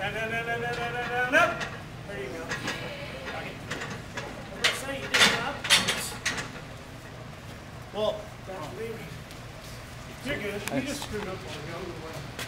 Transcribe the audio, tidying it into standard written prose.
Down, down, down, down, down, down, down, down. There you go. Okay. I was going to say, you did it up. Well, you're good. You just screwed up on the go.